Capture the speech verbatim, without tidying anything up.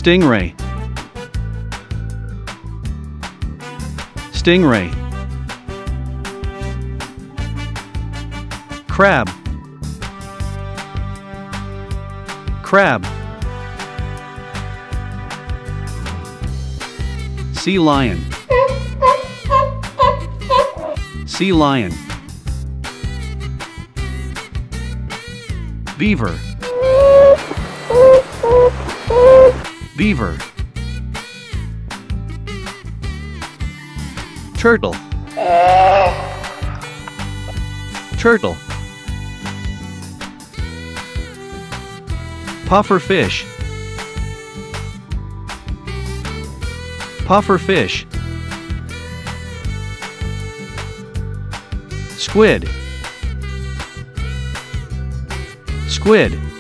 Stingray. Stingray. Crab. Crab. Sea lion. Sea lion. Beaver. Beaver. Turtle. Turtle. Puffer fish. Puffer fish. Squid. Squid.